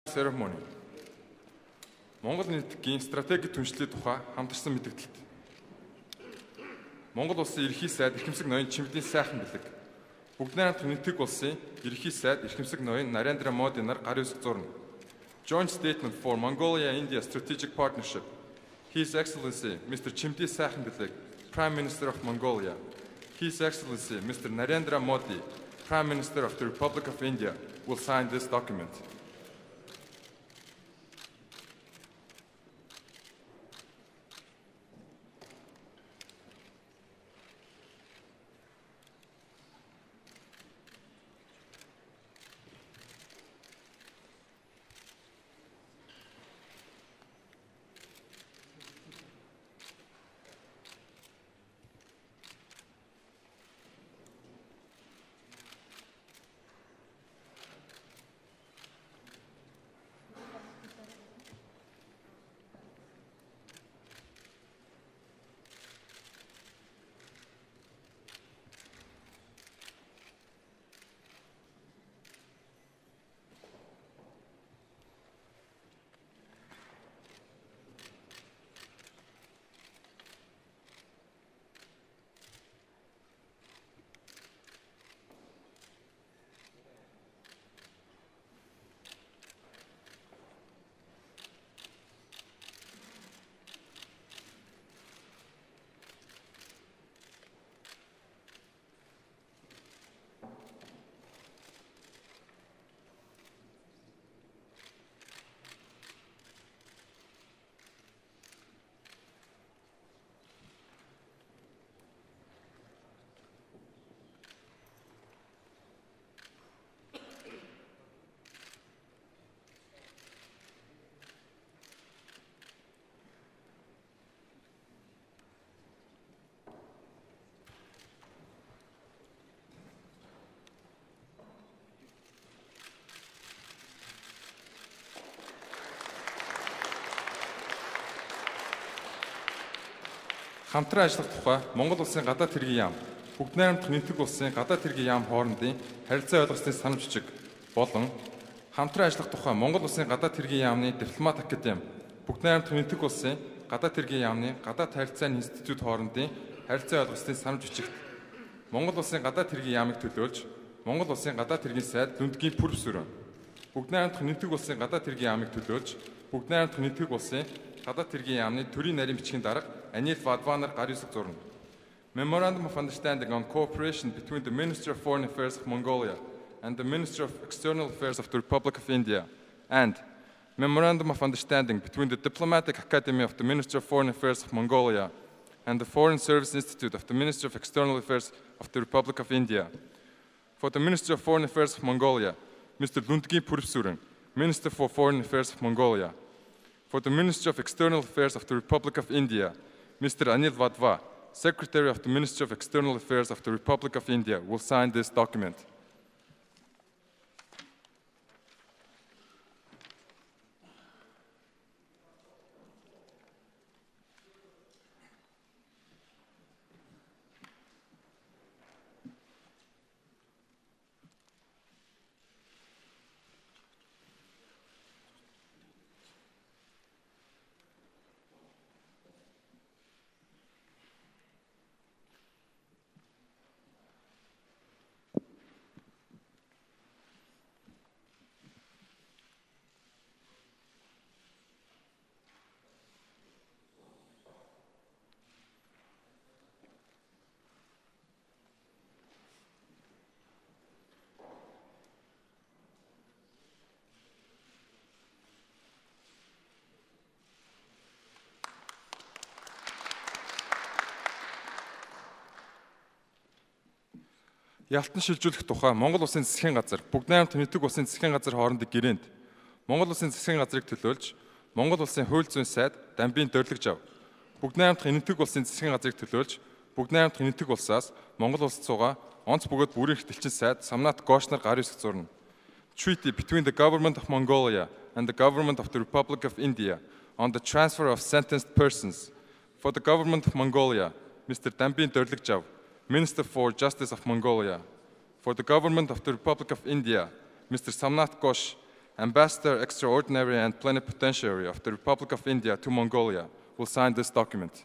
Ceremony. Монгол нийтгийн стратеги түншлэлийн тухай хамтарсан мэдээлэлт. Монгол улсын ерхий сайд эрхэмсэг ноён Чимдийн Сайханбилэг. Бүгд найрамд нийтг улсын ерхий сайд эрхэмсэг ноён Нарендра Моди нар гар үсэг зурна. Joint Statement for Mongolia-India Strategic Partnership. His Excellency Mr. Chimed Saikhanbileg, Prime Minister of Mongolia. His Excellency Mr. Narendra Modi, Prime Minister of the Republic of India, will sign this document. Хамтран ажиллах тухай Монгол улсын гадаад хэргийн яам, бүгд найрамдах нийтг улсын гадаад хэргийн яам хоорондын харилцаа ойлгосныг санамж бичиг болон хамтран ажиллах тухай Монгол улсын гадаад хэргийн яамны дипломат академи, бүгд найрамдах нийтг улсын гадаад хэргийн яамны гадаад харилцааны институт хоорондын харилцаа ойлгосныг санамж бичигт Монгол улсын гадаад хэргийн яамыг төлөөлж Монгол улсын гадаад хэргийн сайд Дүндгийн Пүрвс өрөө, бүгд найрамдах нийтг улсын гадаад хэргийн яамыг төлөөлж бүгд найрамдах нийтг улсын гадаад хэргийн яамны төрийн нарийн бичгийн дарга Anil Vadvanar гар үсэг зурна. Memorandum of Understanding on Cooperation between the Ministry of Foreign Affairs of Mongolia and the Ministry of External Affairs of the Republic of India, and Memorandum of Understanding between the Diplomatic Academy of the Ministry of Foreign Affairs of Mongolia and the Foreign Service Institute of the Ministry of External Affairs of the Republic of India. For the Ministry of Foreign Affairs of Mongolia, Mr. Lundgi Purvsuren, Minister for Foreign Affairs of Mongolia. For the Ministry of External Affairs of the Republic of India, Mr. Anil Vadva, Secretary of the Ministry of External Affairs of the Republic of India, will sign this document. Ялтан шилжүүлэх тухай Монгол улсын засгийн газар, бүгд найрамдах нийтг улсын засгийн газар хоорондын гэрээнд Монгол улсын засгийн газрыг төлөөлж Монгол улсын хууль зүйн сайд Дамбийн дөрлөгж ав. Бүгд найрамдах нийтг улсын засгийн газрыг төлөөлж бүгд найрамдах нийтг улсаас Монгол улсад суугаа онц бөгөөд бүрийн хэтэлчин сайд Самнат Гошнар гар үсэг зурна. Treaty between the government of Mongolia and the government of the Republic of India on the transfer of sentenced persons. For the government of Mongolia, Mr. Dambiin Dorligjav, Minister for Justice of Mongolia. For the government of the Republic of India, Mr. Samnath Ghosh, Ambassador Extraordinary and Plenipotentiary of the Republic of India to Mongolia, will sign this document.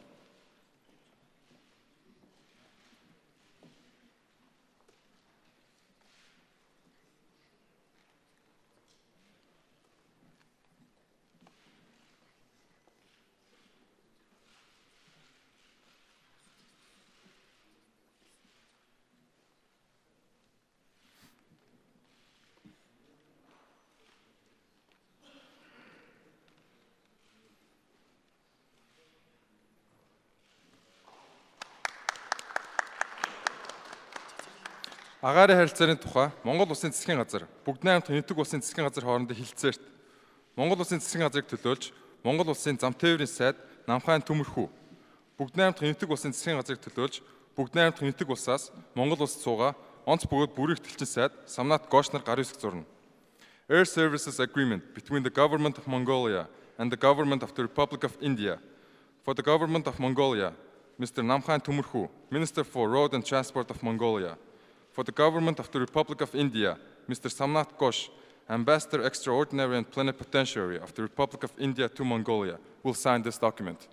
Агаарын харилцааны тухай Монгол Улсын засгийн газар, Бүгд найрамдах нийтэг улсын засгийн газар хоорондын хилцээрт Монгол Улсын засгийн газрыг төлөөлж Монгол Улсын зам тээврийн сайд Намхайн Төмөрхүү, Бүгд найрамдах нийтэг улсын засгийн газрыг төлөөлж Бүгд найрамдах нийтэг улсаас Монгол улсад суугаа онц бөгөөд бүрийн хэтэлчин сайд Самнат Гош нар гар үсэг зурна. Air Services Agreement between the Government of Mongolia and the Government of the Republic of India. For the Government of Mongolia, Mr. Namkhan Tumurhu, Minister for Road and Transport of Mongolia. For the Government of the Republic of India, Mr. Samnat Ghosh, Ambassador Extraordinary and Plenipotentiary of the Republic of India to Mongolia, will sign this document.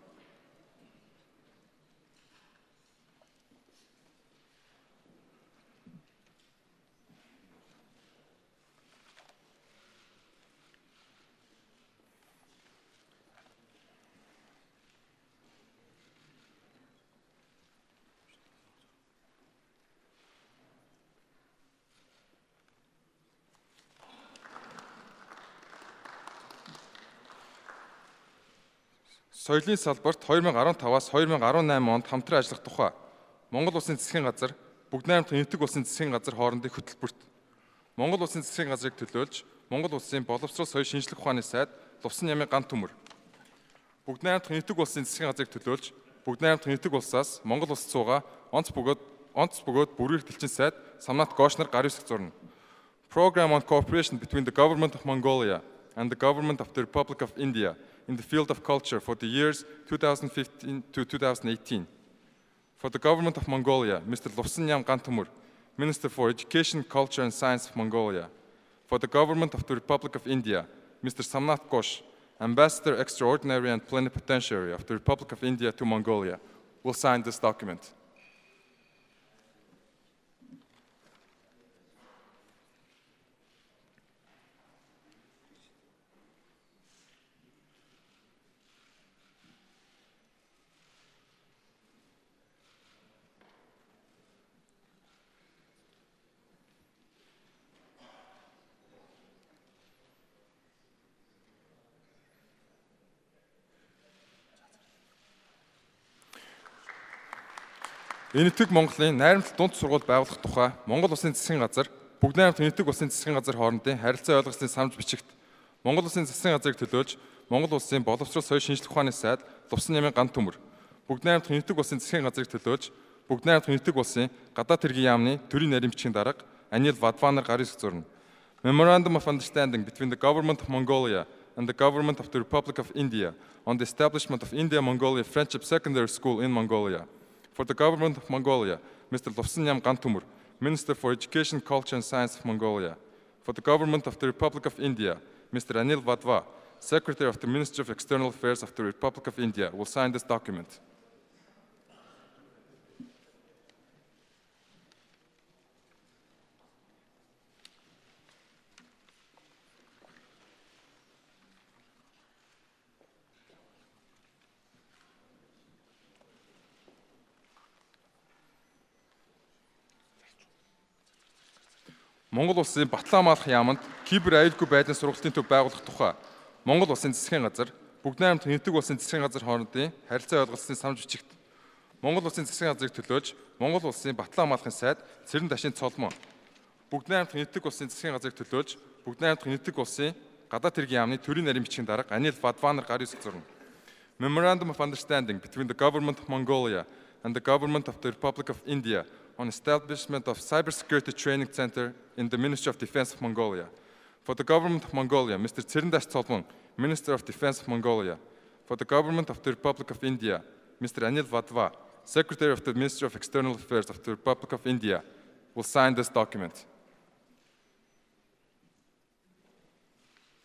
Соёлын салбарт 2015-аас 2018 онд хамтран ажиллах тухай Монгол Улсын засгийн газар, Бүгд найрамдах нийтэг улсын засгийн газар хоорондын хөтөлбөрт Монгол Улсын засгийн газрыг төлөөлж Монгол Улсын боловсрол соёл шинжлэх ухааны сайд Лувсан Нямын ган төмөр, Бүгд найрамдах нийтэг улсын засгийн газрыг төлөөлж Бүгд найрамдах нийтэг улсаас Монгол улсад суугаа онц бөгөөд бүрийн хэтэлчин сайд Самнат Гош нар гар үсэг зурна. Program on cooperation between the Government of Mongolia and the Government of the Republic of India in the field of culture for the years 2015 to 2018. For the Government of Mongolia, Mr. Luvsanyam Gantumur, Minister for Education, Culture and Science of Mongolia. For the Government of the Republic of India, Mr. Samnat Ghosh, Ambassador Extraordinary and Plenipotentiary of the Republic of India to Mongolia, will sign this document. Энэтхэг Монголын найрамдал дунд сургууль байгуулах тухай Монгол Улсын засгийн газар, Бүгд найрамдах нийтэг улсын засгийн газар хоорондын харилцаа ойлгосныг санамж бичигт Монгол Улсын засгийн газрыг төлөөлж Монгол Улсын боловсрол соёл шинжлэх ухааны сайд Лувсан Нямын ган төмөр, Бүгд найрамдах нийтэг улсын засгийн газрыг төлөөлж Бүгд найрамдах нийтэг улсын гадаад хэргийн яамны төрийн нарийн бичгийн дарга Анил Вадванар гар үсэг зурна. Memorandum of Understanding between the Government of Mongolia and the Government of the Republic of India on the establishment of India-Mongolia Friendship Secondary School in Mongolia. For the Government of Mongolia, Mr. Luvsanyam Gantumur, Minister for Education, Culture and Science of Mongolia. For the Government of the Republic of India, Mr. Anil Vadva, Secretary of the Ministry of External Affairs of the Republic of India, will sign this document. Монгол Улсын Батлан амгаалах яамд кибер аюулгүй байдлын сургалтын төв байгуулах тухай Монгол Улсын засгийн газар, Бүгд найрамдах нийтэг улсын засгийн газар хоорондын харилцаа ойлголцсны санамж бичигт Монгол Улсын засгийн газрыг төлөөлж Монгол Улсын Батлан амгаалахын сайд Цэрэн Дашин Цолмон, Бүгд найрамдах нийтэг улсын засгийн газрыг төлөөлж Бүгд найрамдах нийтэг улсын гадаад хэргийн яамны төрийн нарийн бичгийн дарга Анил Вадванар гар үсэг зурна. Memorandum of Understanding between the Government of Mongolia and the Government of the Republic of India on establishment of Cybersecurity Training Center in the Ministry of Defense of Mongolia. For the Government of Mongolia, Mr. Tserindash Tsolmon, Minister of Defense of Mongolia. For the Government of the Republic of India, Mr. Anil Vadva, Secretary of the Ministry of External Affairs of the Republic of India, will sign this document.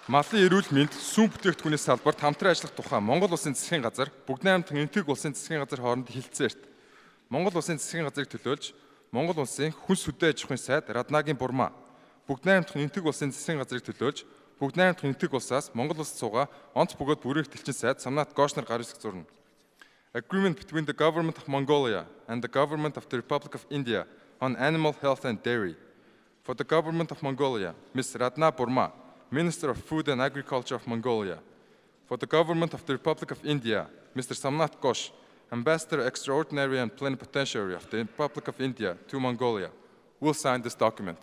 Малын эрүүл мэнд сүм бүтээгдэхүүний салбарт хамтран ажиллах тухай Монгол Улсын засгийн газар бүгд найрамдах энэтхэг улсын засгийн газар хооронд хэлцээрт Монгол Улсын засгийн газрыг төлөөлж Монгол Улсын хүнс хөдөө аж ахуйн сайд Раднагийн бурмаа бүгд найрамдах энэтхэг улсын засгийн газрыг төлөөлж бүгд найрамдах энэтхэг улсаас Монгол Улсад суугаа онц бөгөөд бүрэх дэлчин сайд Самнат Гошнер гар үсэг зурна. Agreement between the government of Mongolia and the government of the Republic of India on animal health and dairy. For the government of Mongolia, Ms. Radna Burma, Minister of Food and Agriculture of Mongolia. For the government of the Republic of India, Mr. Samnat Ghosh, Ambassador Extraordinary and Plenipotentiary of the Republic of India to Mongolia, will sign this document.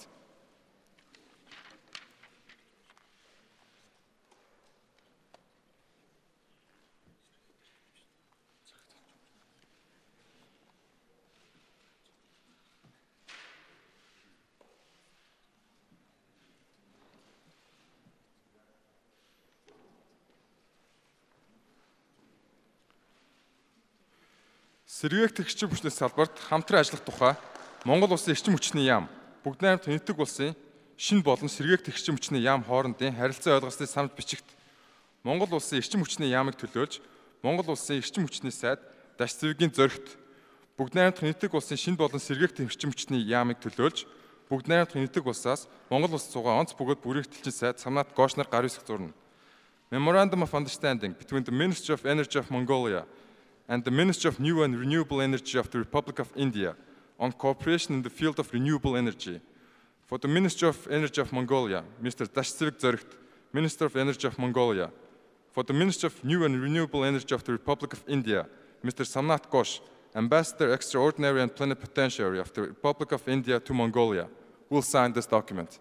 Сэргээгдэх эрчим хүчний салбарт хамтран ажиллах тухай Монгол Улсын эрчим хүчний яам, бүгд найрамдах энэтхэг улсын шинэ болон сэргээгдэх эрчим хүчний яам хоорондын харилцаа ойлгосныг санал бичигт Монгол Улсын эрчим хүчний яамыг төлөөлж Монгол Улсын эрчим хүчний сайд Даш Цэвгийн зоригт бүгд найрамдах энэтхэг улсын шинэ болон сэргээгдэх эрчим хүчний яамыг төлөөлж бүгд найрамдах энэтхэг улсаас Монгол Улс суугаа онц бөгөөд бүрэх дэлчин сайд Самнат Гошнер гар үсэг зурна. Memorandum of Understanding between the Ministry of Energy of Mongolia and the Ministry of New and Renewable Energy of the Republic of India on cooperation in the field of renewable energy. For the Ministry of Energy of Mongolia, Mr. Dash Civik Zorigt, Minister of Energy of Mongolia. For the Ministry of New and Renewable Energy of the Republic of India, Mr. Samnat Ghosh, Ambassador Extraordinary and Plenipotentiary of the Republic of India to Mongolia, will sign this document.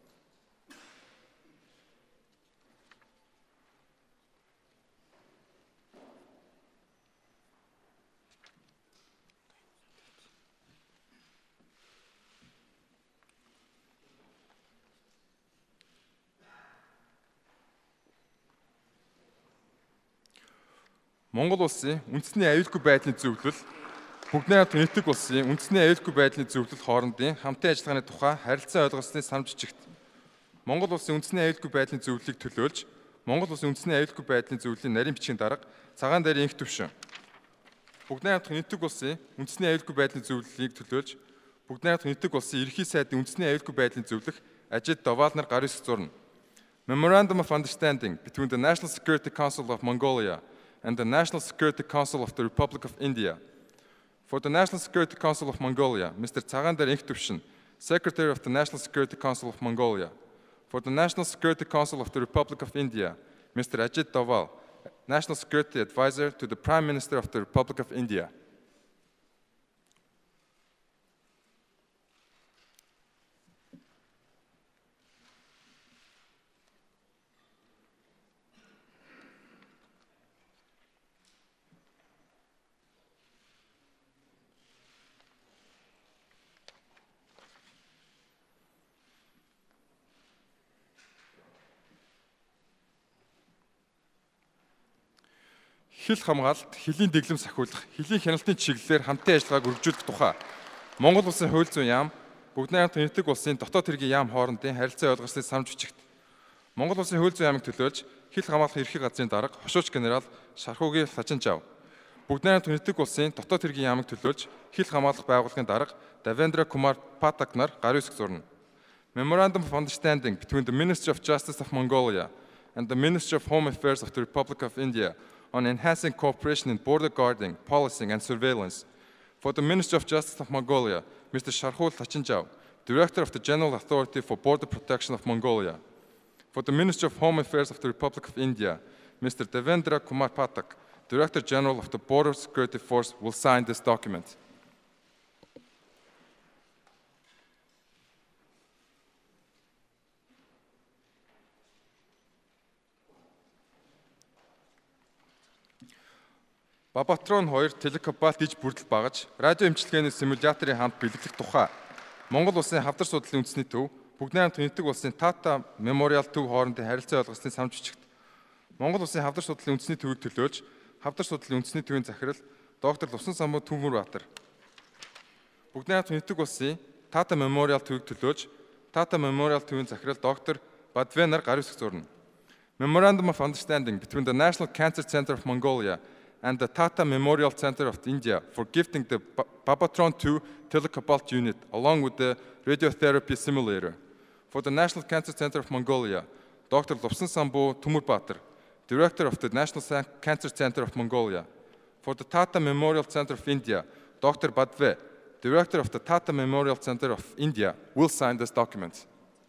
Монгол Улсын үндэсний аюулгүй байдлын зөвлөл, бүгд найрамдах энэтхэг улсын үндэсний аюулгүй байдлын зөвлөл хоорондын хамтын ажиллагааны тухай харилцаа ойлгосныг санал бичигт Монгол Улсын үндэсний аюулгүй байдлын зөвлөлийг төлөөлж, Монгол Улсын үндэсний аюулгүй байдлын зөвлөлийн нарийн бичгийн дарга цагаан дээрийн инх төвшин. Бүгд найрамдах энэтхэг улсын үндэсний аюулгүй байдлын зөвлөлийг төлөөлж, бүгд найрамдах энэтхэг улсын ерхий сайдын үндэсний аюулгүй байдлын зөвлөх Ажид Давал нар гар үсэг зурна. Memorandum of Understanding between the National Security Council of Mongolia and the National Security Council of the Republic of India. For the National Security Council of Mongolia, Mr. Цагаандар Инх Төвшин, Secretary of the National Security Council of Mongolia. For the National Security Council of the Republic of India, Mr. Ajit Doval, National Security Advisor to the Prime Minister of the Republic of India. Хил хамгаалалт, хилийн дэглэм сахиулах, хилийн хяналтын чиглэлээр хамтын ажиллагааг үргэлжлүүлэх тухай Монгол Улсын хууль зүйн яам, бүгд найрамдах энэтхэг улсын дотоод хэргийн яам хоорондын харилцаа ойлгосныг санал бичигт Монгол Улсын хууль зүйн яамыг төлөөлж хил хамгаалах эрхийг газрын дарга хошууч генерал Шархуугийн Лачинжав, бүгд найрамдах энэтхэг улсын дотоод хэргийн яамыг төлөөлж хил хамгаалах байгууллагын дарга Давендра Кумар Патак нар гар үсэг зурна. Memorandum of Understanding between the Ministry of Justice of Mongolia and the Ministry of Home Affairs of the Republic of India on enhancing cooperation in border guarding, policing, and surveillance. For the Ministry of Justice of Mongolia, Mr. Sharhul Lachinjau, Director of the General Authority for Border Protection of Mongolia. For the Ministry of Home Affairs of the Republic of India, Mr. Devendra Kumar Patak, Director General of the Border Security Force, will sign this document. Бабатрон 2 телекабалт иж бүрдэл багаж радио эмчилгээний симуляторын хамт бэлэглэх тухай Монгол Улсын хавдар судлалын үндэсний төв, бүгд найрамдах энэтхэг улсын Тата Мемориал төв хоорондын харилцаа ойлгосныг санал бичигт Монгол Улсын хавдар судлалын үндэсний төвийг төлөөлж хавдар судлалын үндэсний төвийн захирал доктор Лувсан Самбуу Түмүрбаатар, бүгд найрамдах энэтхэг улсын Тата Мемориал төвийг төлөөлж Тата Мемориал төвийн захирал доктор Бадвенар гар үсэг зурна. Memorandum of Understanding between the National Cancer Center of Mongolia and the Tata Memorial Center of India for gifting the Babatron 2 telecobalt unit along with the radiotherapy simulator. For the National Cancer Center of Mongolia, Dr. Lobsan Sambo Tumurbatar, Director of the National Cancer Center of Mongolia. For the Tata Memorial Center of India, Dr. Badve, Director of the Tata Memorial Center of India, will sign this document.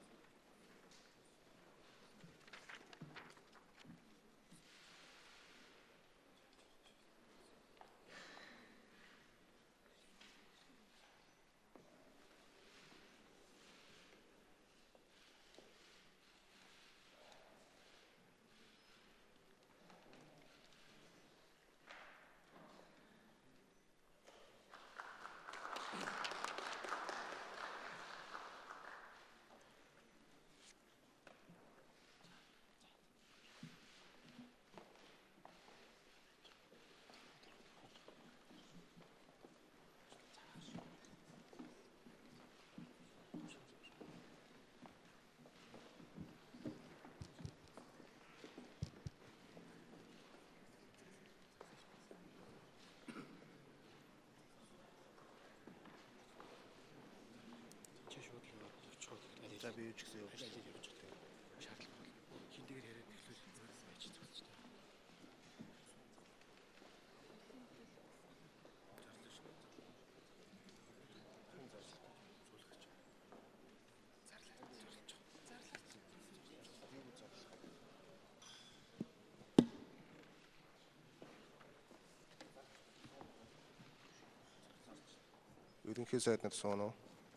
Ерөнхий сайднаас соно.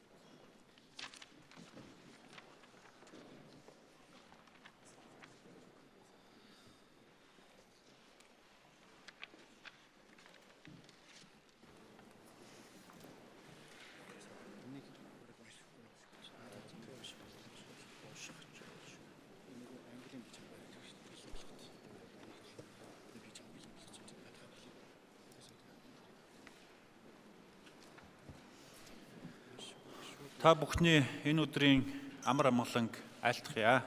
Та бүхний энэ өдрийн амар амгаланг айлтгая.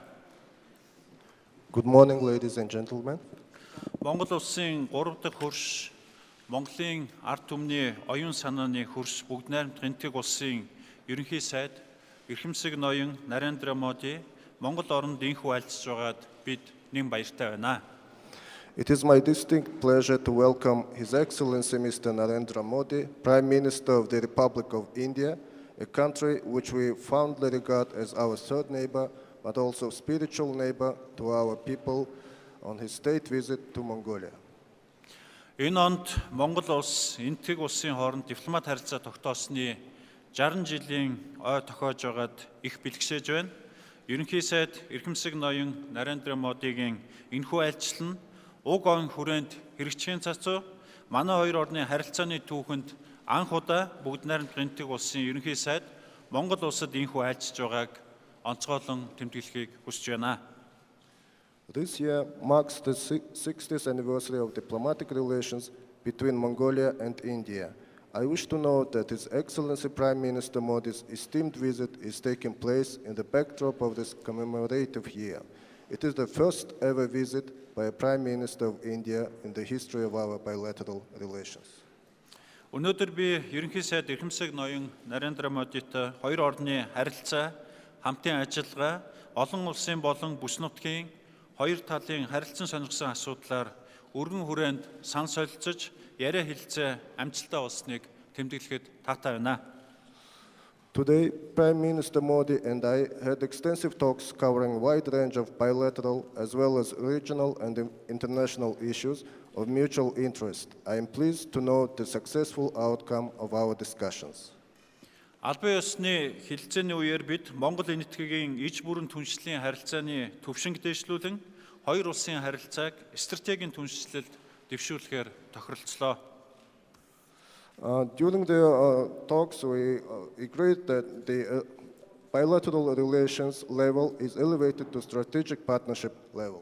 Good morning, ladies and gentlemen. Монгол улсын 3 дахь хөрш, Монголын ард түмний оюун санааны хөрш бүгд найрамд гэнтэг улсын ерөнхий сайд, эрхэмсэг ноён Нарендра Моди Монгол оронд инхүү айлтж байгаад бид нэм баяртай байна. It is my distinct pleasure to welcome His Excellency Mr. Narendra Modi, Prime Minister of the Republic of India, a country which we fondly regard as our third neighbor, but also spiritual neighbor to our people on his state visit to Mongolia. Энэ онд Монгол улс энтэг улсын хооронд дипломат харилцаа тогтоосны 60 жилийн ой тохиож байгаад их бэлгшээж байна. Ерөнхий сайд эрхэмсэг ноён Нарендра Модигийн энэхүү айлчлал нь уг он хүрээнд хэрэгжихийн цацуу манай хоёр орны харилцааны түүхэнд анх удаа бүгд найрамд гэнтэг улсын ерөнхий сайд Монгол улсад инхүү айлчж байгааг онцгойлон тэмдэглэхийг хүсэж байна. This year marks the 60th anniversary of diplomatic relations between Mongolia and India. I wish to note that His Excellency Prime Minister Modi's esteemed visit is taking place in the backdrop of this commemorative year. It is the first ever visit by a Prime Minister of India in the history of our bilateral relations. Өнөөдөр би ерөнхий сайд эрхэмсэг ноён Нарендра Модитой хоёр орны харилцаа, хамтын ажиллагаа, олон улсын болон бүс нутгийн хоёр талын харилцан сонирхсан асуудлаар өргөн хүрээнд сан солилцож, яриа хэлцээ амжилттай болсныг тэмдэглэхэд таатай байна. Today, Prime Minister Modi and I had extensive talks covering a wide range of bilateral as well as regional and international issues of mutual interest. I am pleased to note the successful outcome of our discussions. Албан ёсны хэлэлцээний үеэр бид Монгол энэтхэгийн иж бүрэн түншлэлийн харилцааны төвшинг дэвшлүүлэн хоёр улсын харилцааг стратегийн түншлэлд дэвшүүлэхээр тохиролцлоо. During the talks, we agreed that the bilateral relations level is elevated to strategic partnership level.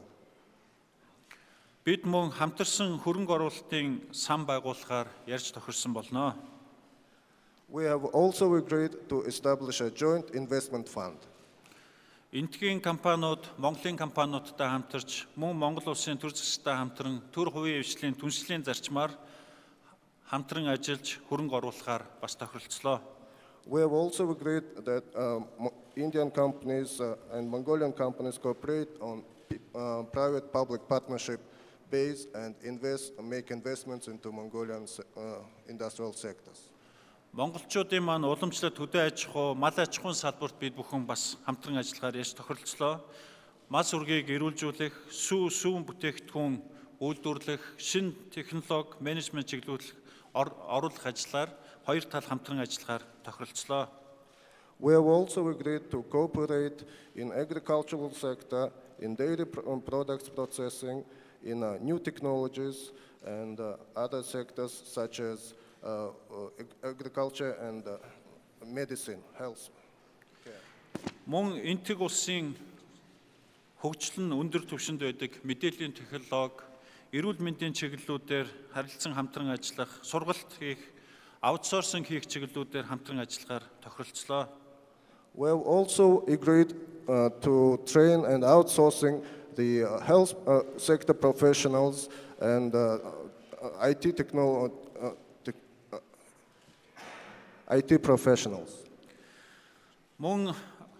Бид мөн хамтарсан хөрөнгө оруулалтын сан байгуулахаар ярьж тохирсон болно. We have also agreed to establish a joint investment fund. Энтхийн компаниуд Монголын компаниудтай хамтарч мөн Монгол улсын төр засагтай хамтран төр хувийн эвслийн түншлэлийн зарчмаар хамтран ажиллаж хөрөнгө оруулахаар бас тохиролцлоо. We have also agreed that Indian companies and Mongolian companies cooperate on private-public partnership base and make investments into Mongolian industrial sectors. Монголчуудын маань уламжлалт хөдөө аж ахуй, мал аж ахуйн салбарт бид бүхэн бас хамтран ажиллахаар яаж тохиролцлоо. Мас үргийг эрүүлжүүлэх, сүүн бүтээгдэхүүн үйлдвэрлэх, шинэ технологи, менежмент чиглүүлэх, оруулах ажлаар хоёр тал хамтран ажиллахаар тохиролцлоо. We have also agreed to cooperate in agricultural sector, in dairy products processing, in new technologies and other sectors such as agriculture and medicine, health. Мөн энтэг улсын хөгжил нь өндөр түвшинд байдаг мэдээллийн технологи, эрүүл мэндийн чиглэлүүдээр харилцан хамтран ажиллах, сургалт хийх, аутсорсинг хийх чиглэлүүдээр хамтран ажиллахаар тохиролцлоо. We have also agreed to train and outsourcing the health sector professionals and IT professionals. Мөн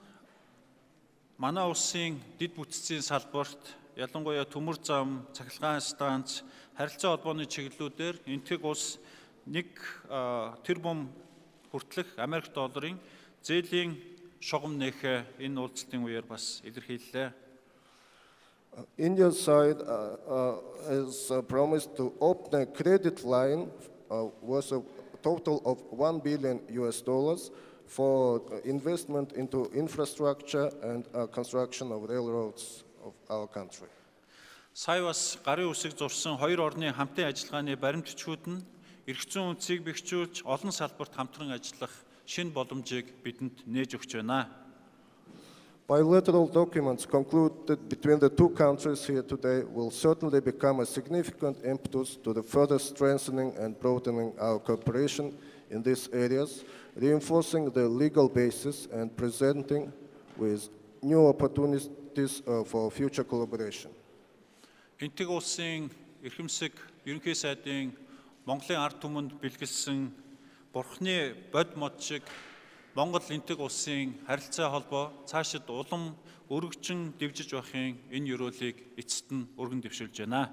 манай улсын дэд бүтцийн салбарт ялангуяа төмөр зам, цахилгаан станц, харилцаа холбооны чиглэлүүдээр энтэг улс 1 тэрбум хүртэлх Америк долларын зээлийн шугам нээх энэ уулзалтын үеэр бас илэрхийллээ. India's side has promised to open a credit line worth a total of $1 billion for investment into infrastructure and construction of railroads of our country. Сая бас гарын үсэг зурсан хоёр орны хамтын ажиллагааны баримтчгууд нь эрх зүйн үнцийг бэхжүүлж олон салбарт хамтран ажиллах шинэ боломжийг бидэнд нээж өгч байна. Bilateral documents concluded between the two countries here today will certainly become a significant impetus to the further strengthening and broadening our cooperation in these areas, reinforcing the legal basis and presenting with new opportunities for future collaboration. Энтэг улсын эрхэмсэг ерөнхий сайдын Монголын ард түмэнд бэлгэлсэн бурхны бод мод шиг Монгол энтэг улсын харилцаа холбоо цаашид улам өргөжин дэвжиж байхын энэ ёроолыг эцэст нь өргөн дэвшүүлж байна.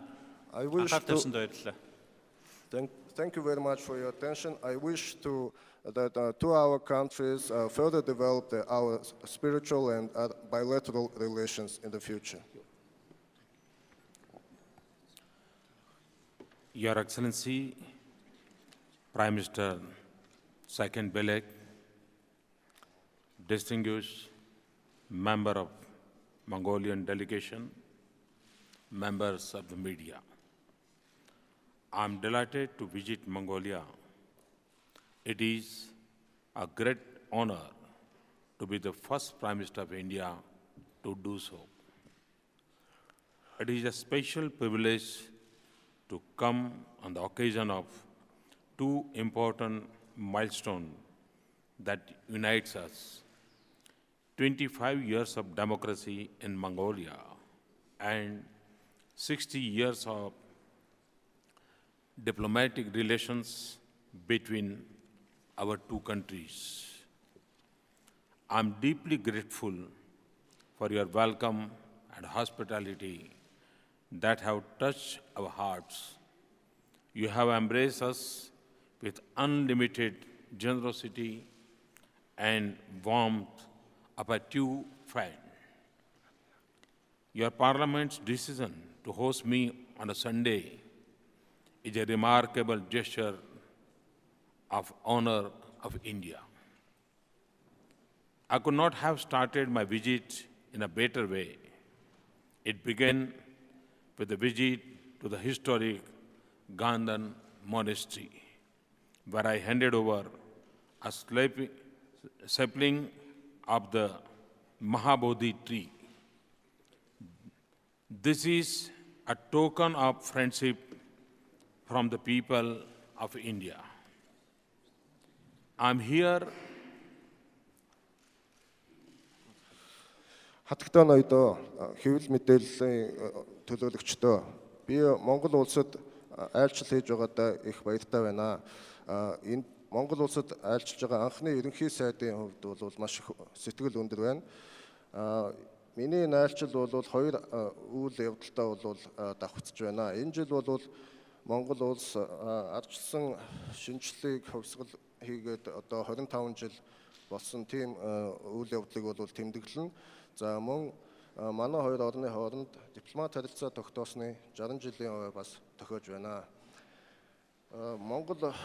Thank you very much for your attention. I wish that two our countries further develop our spiritual and bilateral relations in the future. Your Excellency, Prime Minister Saikhanbileg, distinguished member of Mongolian delegation, members of the media. I'm delighted to visit Mongolia. It is a great honor to be the first Prime Minister of India to do so. It is a special privilege to come on the occasion of two important milestones that unites us. 25 years of democracy in Mongolia and 60 years of diplomatic relations between our two countries. I'm deeply grateful for your welcome and hospitality that have touched our hearts. You have embraced us with unlimited generosity and warmth of a true friend. Your Parliament's decision to host me on a Sunday is a remarkable gesture of honor of India. I could not have started my visit in a better way. It began with a visit to the historic Gandhan Monastery, where I handed over a sapling of the Mahabodhi tree. This is a token of friendship from the people of India. I'm here. Хатагтай ноёдоо хэвлэл мэдээллийн төлөөлөгчдөө би Монгол улсад айлчлал хийж байгаадаа их баяртай байна. Энэ Монгол улсад айлчилж байгаа анхны ерөнхий сайдын хувьд бол маш их сэтгэл өндөр байна. Миний айлчил бол хоёр үйл явдалтай бол давхцаж байна. Энэ жил бол Монгол улс ардчилсан шинжлэлийг хувьсгал хийгээд одоо 25 жил болсон тийм үйл явдлыг бол тэмдэглэн. За мөн манай хоёр орны хооронд дипломат харилцаа тогтоосны 60 жилийн хувь бас тохиож байна. Монгол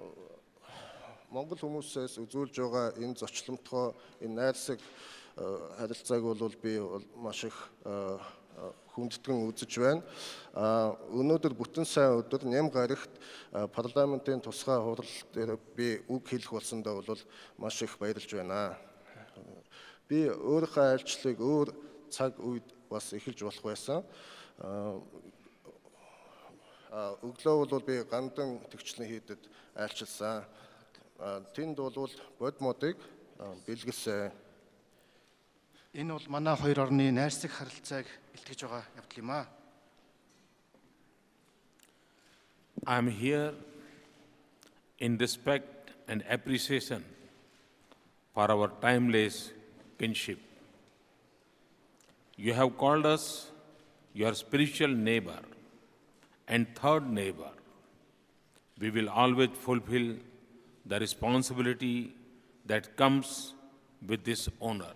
хүмүүсээс үзүүлж байгаа энэ зочломтгой, энэ найрсаг харилцааг бол би маш их хүндэтгэн үзэж байна. Өнөөдөр бүтэн сайн өдөр ням гарагт парламентын тусгай хурал дээр би үг хэлэх болсондоо бол маш их баярлж байна. Би өөрийнхөө айлчлалыг өөр цаг үед бас эхэлж болох байсан. Өглөө бол би гандан төгчлөн хийдэд айлчилсан. Тэнд бол бодмодыг бэлгэлсэн. Энэ бол манай хоёр орны найрсаг харилцааг илтгэж байгаа явдал юм аа. I am here in respect and appreciation for our timeless kinship. You have called us your spiritual neighbor and third neighbor. We will always fulfill the responsibility that comes with this honor.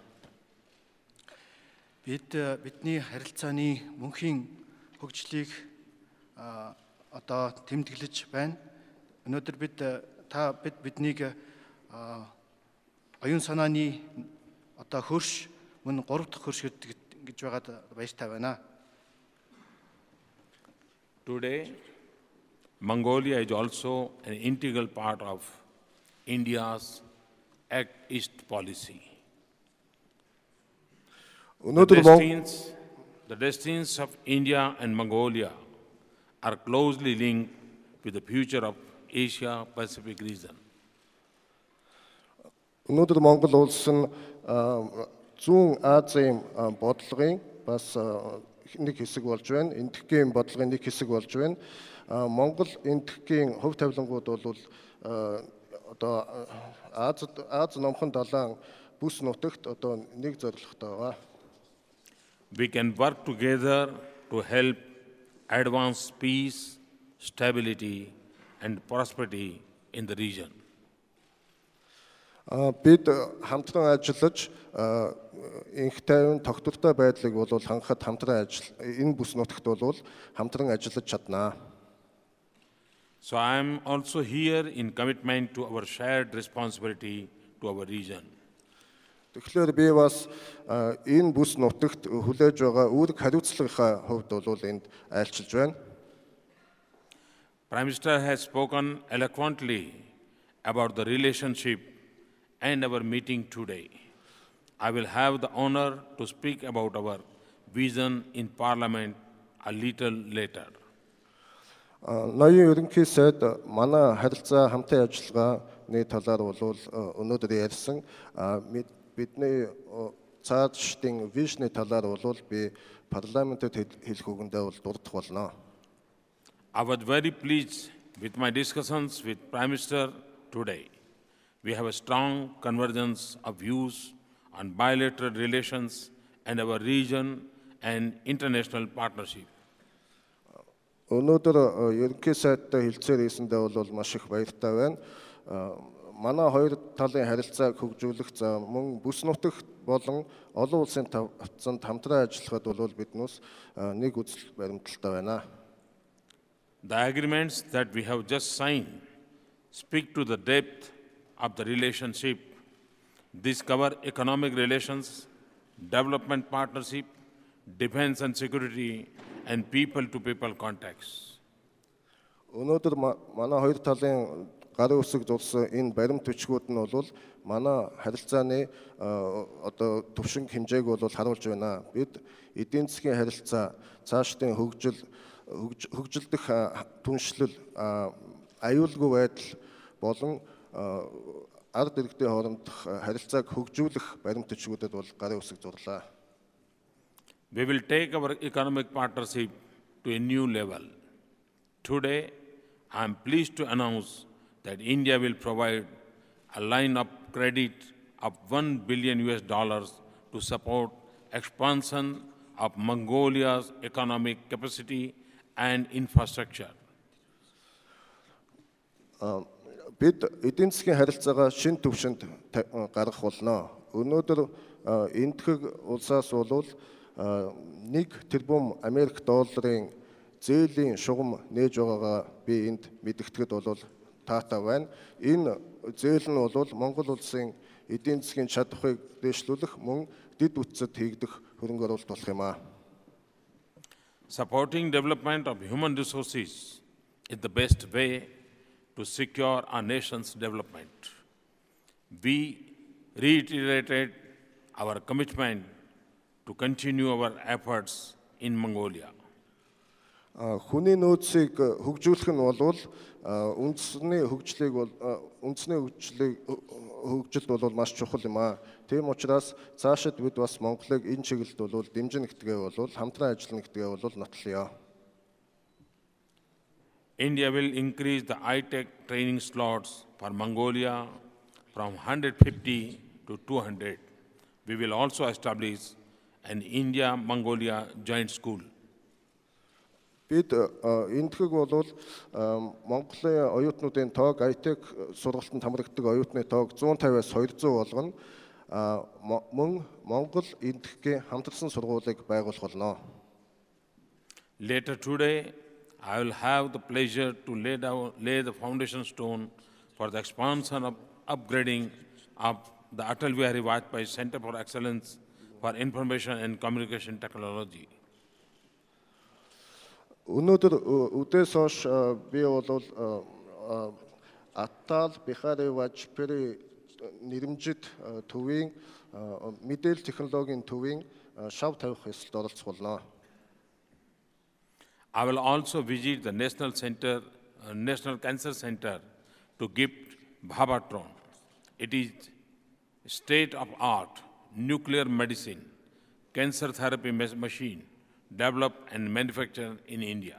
Бидний харилцааны мөнхийн хөгжлийг одоо тэмдэглэж байна. Өнөөдөр биднийг оюун санааны одоо хөрш мөн 3 дахь хөрш гэж байгаад баяртай байна. Today, Mongolia is also an integral part of India's Act East policy. The destinies of India and Mongolia are closely linked with the future of Asia-Pacific region. Өнөөдөр Монгол улс нь зүүн Азийн бодлогын бас нэг хэсэг болж байна. Энэтхэгийн бодлогын нэг хэсэг болж байна. Монгол энэтхэгийн хөв тавилангууд бол одоо Аз номхон далайн бүс нутагт одоо нэг зорилготой байгаа. We can work together to help advance peace, stability, and prosperity in the region. Бид хамтран ажиллаж инх тайван тогтвортой байдлыг бол хангахад хамтран энэ бүс нутагт бол хамтран ажиллаж чаднаа. So I am also here in commitment to our shared responsibility to our region. Тэгэхээр би бас энэ бүс нутагт хүлээж байгаа үүрэг хариуцлагынхаа хувьд бол энд айлчилж байна. Prime Minister has spoken eloquently about the relationship and our meeting today. I will have the honor to speak about our vision in Parliament a little later. Ноён ерөнхий сайд манай харилцаа хамтын ажиллагааны талаар бол өнөөдөр ярьсан. Бидний цаашдын вижны талаар бол би парламентэд хэлэх үгэндээ бол дурдах болно. I was very pleased with my discussions with Prime Minister today. We have a strong convergence of views on bilateral relations and our region and international partnership. Өнөөдөр ерөнхий сайдтай хэлцээр хийсэндээ бол маш их баяртай байна. Манай хоёр талын харилцааг хөгжүүлэх мөн бүс нутагт болон олон улсын тавцанд хамтран ажиллахад бол биднээс нэг үзэл баримталтай байна. The agreements that we have just signed speak to the depth of the relationship. These cover economic relations, development partnership, defense and security, and people-to-people contacts. Өнөөдөр манай хоёр талын гарын үсэг зурсан энэ баримт бичгүүд нь бол манай харилцааны одоо төвшинг хэмжээг бол харуулж байна. Бид эдийн засгийн харилцаа, цаашдын хөгжилдөх түншлэл, аюулгүй байдал болон ард иргэдийн хоорондох харилцааг хөгжүүлэх баримт бичгүүдэд бол гарын үсэг зурлаа. We will take our economic partnership to a new level. Today, I am pleased to announce that India will provide a line of credit of $1 billion to support expansion of Mongolia's economic capacity and infrastructure. Бид эдийн засгийн харилцаагаа шинэ түвшинд гаргах болно. Өнөөдөр энэтхэг улсаас болвол 1 тэрбум Америк долларын зээлийн шугам нээж байгаагаа би энд мэдгэтгэд бол таатай байна. Энэ зээл нь бол Монгол улсын эдийн засгийн чадварыг дэвшлүүлэх мөн дэд үтцэд хийгдэх хөрөнгө оруулалт болох юм аа. Supporting development of human resources is the best way to secure our nation's development. We reiterated our commitment to continue our efforts in Mongolia. Хүний нөөцийг хөгжүүлэх нь бол үндэсний хөгжилд бол маш чухал юм аа. Тийм учраас цаашид бид бас Монголыг энэ чиглэлд бол дэмжинэ гэдгээ бол хамтран ажиллана гэдгээ бол нотлоё. India will increase the high-tech training slots for Mongolia from 150 to 200. We will also establish an India-Mongolia joint school. Бид энэтхэг бол Монголын оюутнуудын тоог IT сургалтанд хамрагддаг оюутны тоог 150-аас 200 болгоно. Мөн Монгол энэтхэгийн хамтарсан сургуулийг байгуулах болно. Later today, I will have the pleasure to lay the foundation stone for the expansion of upgrading of the Atal Bihari Vajpayee Center for Excellence for Information and Communication Technology. Өнөөдөр үдээс хойш би бол Atal Bihari Vajpayee нэрэмжит төвийн мэдээлэл технологийн төвийн шав тавих ёслолд оролцох болно. I will also visit the National Cancer Center to gift Bhavatron. It is state-of-art nuclear medicine, cancer therapy machine developed and manufactured in India.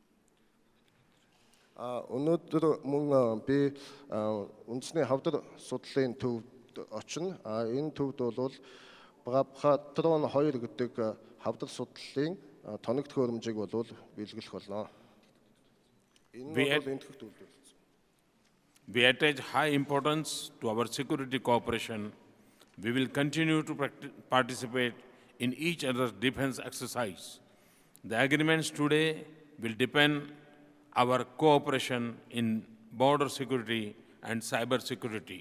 Өнөөдөр мөн би үндэсний хавдар судлалын төвд очино. Энэ төвд бол Bhavatron 2 гэдэг хавдар судлалын тоног төхөөрөмжийг бол биелгэх болно. We attach high importance to our security cooperation. We will continue to participate in each other's defense exercise. The agreements today will deepen our cooperation in border security and cyber security.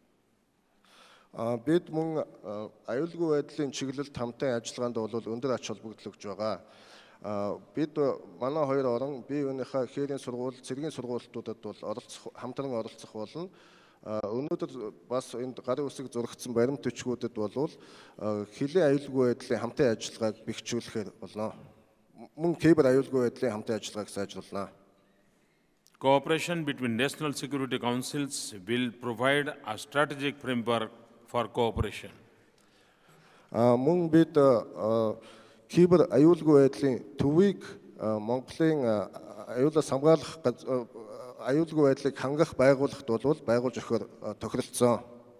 Бид мөн аюулгүй байдлын чиглэлд хамтын ажиллагаанд бол өндөр ач холбогдол өгж байгаа. Бид манай хоёр орон бие биенийхээ хээрийн сургууль, цэргийн сургуулиудад бол хамтран оролцох болно. Өнөөдөр бас энд гарын үсэг зурагдсан баримт төчгүүдэд бол хэлийн аюулгүй байдлын хамтын ажиллагааг бэхжүүлэхээр болно. Мөн кибер аюулгүй байдлын хамтын ажиллагааг сайжруулна. Cooperation between national security councils will provide a strategic framework for cooperation. Мөн бид кибер аюулгүй байдлын төвийг Монголын аюулаас хамгаалах аюулгүй байдлыг хангах байгууллагт бол байгуулж өгөхөөр тохиролцсон.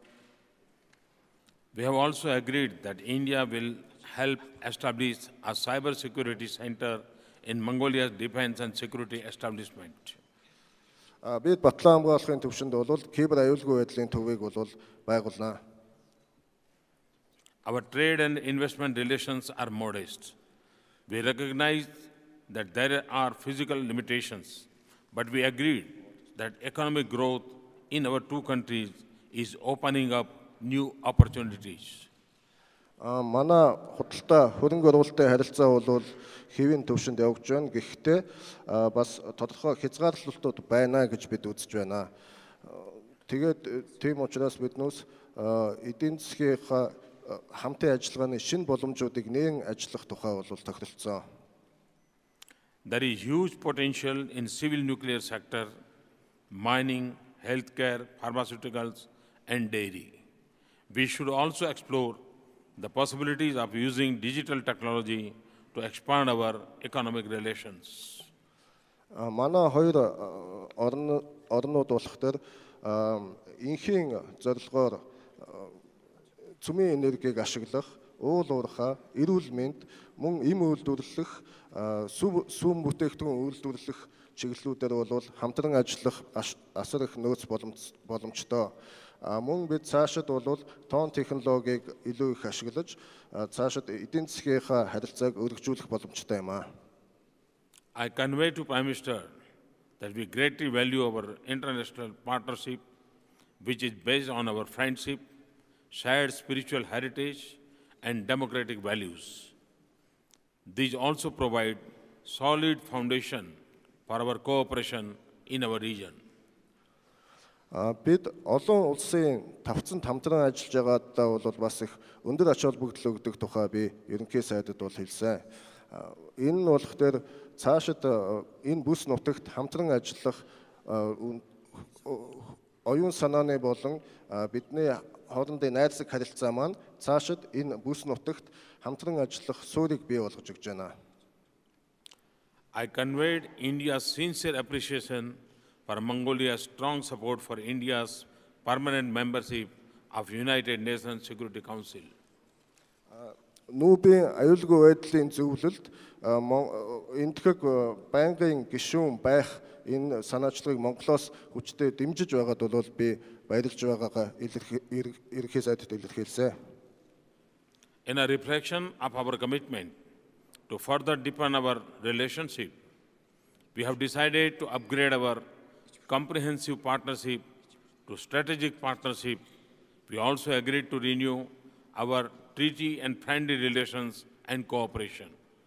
We have also agreed that India will help establish a cyber security center in Mongolia's defense and security establishment. Бид батлан хамгаалахын төвшөнд бол кибер аюулгүй байдлын төвийг бол байгуулна. Our trade and investment relations are modest. We recognize that there are physical limitations, but we agreed that economic growth in our two countries is opening up new opportunities. Манай худалдаа хөрөнгө оруулалтын харилцаа бол хэвийн төвшөнд явж байна. Гэхдээ бас тодорхой хязгаарлалтууд байна гэж бид үзэж байна. Тэгээд тийм учраас биднээс эдийн засгийнхаа хамтын ажиллагааны шинэ боломжуудыг нээн ажиллах тухай бол тохиролцсон. There is huge potential in civil nuclear sector, mining, healthcare, pharmaceuticals, and dairy. We should also explore the possibilities of using digital technology to expand our economic relations. Манай хоёр орнууд болохоор инхийн зорилгоор цөмийн энергийг ашиглах, уул уурхай, эрүүл мэнд, мөн им үйлдвэрлэх, сүм бүтээгдэхүүн үйлдвэрлэх чиглэлүүдээр бол хамтран ажиллах асар их нөөц боломжтой. Мөн бид цаашид бол тоон технологиг илүү их ашиглаж цаашид эдийн засгийнхаа харилцааг өргөжүүлэх боломжтой юм аа. I convey to Prime Minister that we greatly value our international partnership, which is based on our friendship, shared spiritual heritage, and democratic values. These also provide solid foundation for our cooperation in our region. Бид олон улсын тавцанд хамтран ажиллаж байгаадаа бол бас их өндөр ач холбогдол өгдөг тухай би ерөнхий сайдад бол хэлсэн. Энэ нь болохоор цаашид энэ бүс нутагт хамтран ажиллах оюун санааны болон бидний хоорондын найрсаг харилцаа маань цаашид энэ бүс нутагт хамтран ажиллах суурийг бий болгож өгч байна. I conveyed India's sincere appreciation for Mongolia's strong support for India's permanent membership of United Nations Security Council. Нүүбийн аюулгүй байдлын зөвлөлд энэтхэг байнгын гишүүн байх энэ санаачлагыг Монголоос хүчтэй дэмжиж байгаад бол би баярлж байгаагаа ерөнхий сайдад илэрхийлсэн. In a reflection of our commitment to further deepen our relationship, we have decided to upgrade our comprehensive partnership to strategic partnership. We also agreed to renew our treaty and friendly relations and cooperation.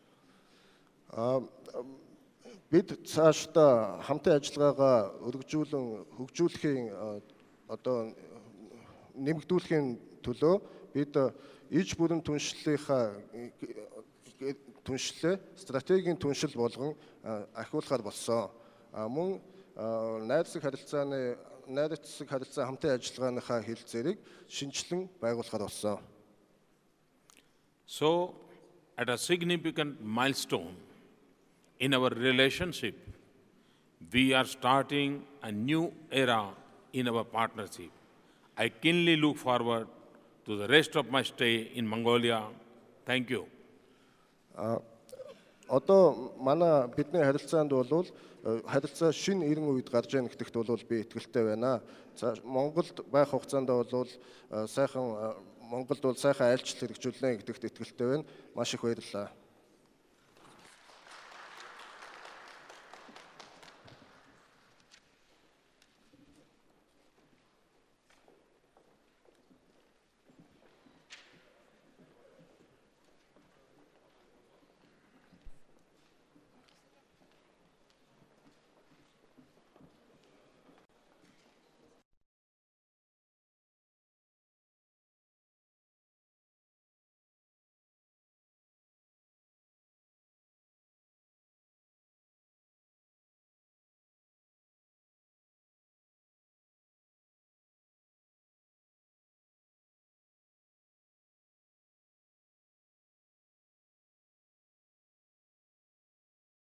Бид цаашдаа хамтын ажиллагаагаа хөгжүүлэхийн одоо нэмэгдүүлэхийн төлөө бид иж бүрэн түншлэлийнхаа түншлэлээ стратегийн түншил болгон ахиулахар болсон. Мөн найрсаг харилцаа хамтын ажиллагааныхаа хэлцээрийг шинжилэн байгуулахар болсон. So, at a significant milestone in our relationship, we are starting a new era in our partnership. I keenly look forward to the rest of my stay in Mongolia. Thank you. Одоо манай бидний харилцаанд бол харилцаа шинэ эрен үед гарч ийн гэдэгт бол би итгэлтэй байна. Монголд байх хугацаанд бол Монголд бол сайхан айлчлал хэрэгжүүлнэ гэдэгт итгэлтэй байна. Маш их баярлалаа.